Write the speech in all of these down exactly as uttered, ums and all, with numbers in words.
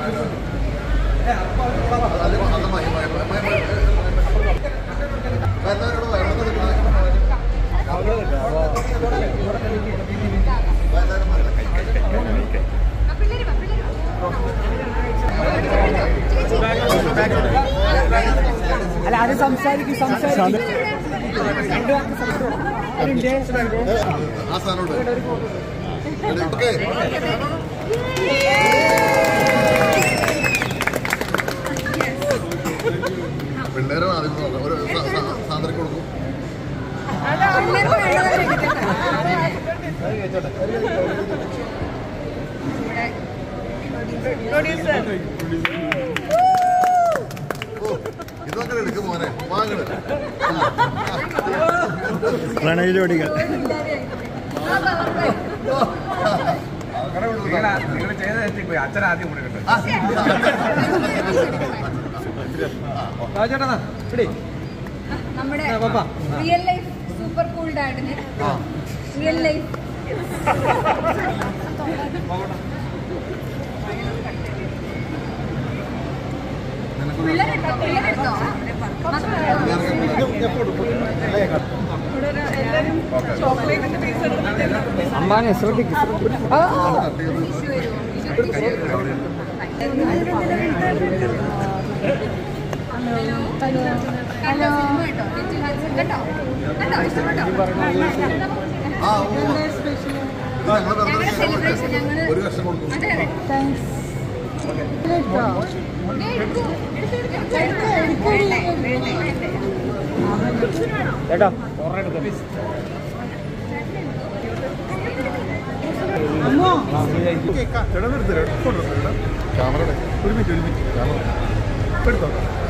അല്ല അത് സംസാരിക്കും സംസാരിക്കും പിള്ളേരാണ് ആദ്യം ഒരു സാധനം കൊടുക്കും. ഇതൊക്കെ എടുക്കും മോനെ വാങ്ങണ പ്രണയ ജോഡികൾ നിങ്ങൾ ചെയ്ത തെറ്റിപ്പോയി. അച്ഛൻ ആദ്യം കൊടുക്കട്ടെ. നമ്മുടെ റിയൽ ലൈഫ് സൂപ്പർ കൂൾ ഡാഡിന് റിയൽ ലൈഫ് പിള്ളേരെടുത്തോ പിള്ളേരെടുത്തോ അമ്മാനെ ശ്രദ്ധിക്കും. ഹലോ കേട്ടോ കേട്ടോ ഇഷ്ടപ്പെട്ടോ? സെലിബ്രേഷൻ ഞങ്ങള് ഒരു വർഷം കൊടുക്കും. അതെ അതെ കേട്ടോ ക്യാമറ ഒരു മിനിറ്റ് ഒരു മിനിറ്റ് ക്യാമറ എടുത്തോ.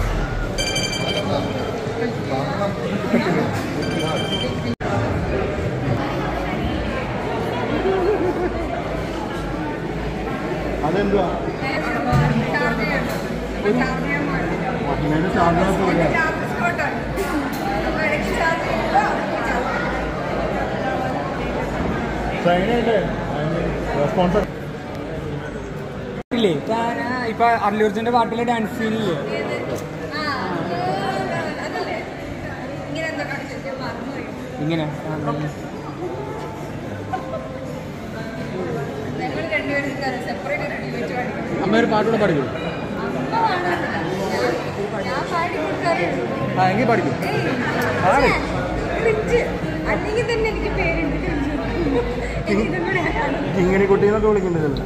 അതെന്തുവാ റെസ്പോൺസ് ഇല്ലേ? ഇപ്പൊ അർലൂർജിന്റെ പാട്ടിലെ ഡാൻസ് സീനില്ലേ? ഇങ്ങനെ അമ്മ ഒരു പാട്ടൂടെ പഠിക്കും. ആ എങ്കിൽ പഠിക്കും. അല്ലെങ്കിൽ തന്നെ എനിക്ക് പേരുണ്ട്. ഇങ്ങനെ കുട്ടീന്നൊക്കെ വിളിക്കേണ്ടതല്ലേ?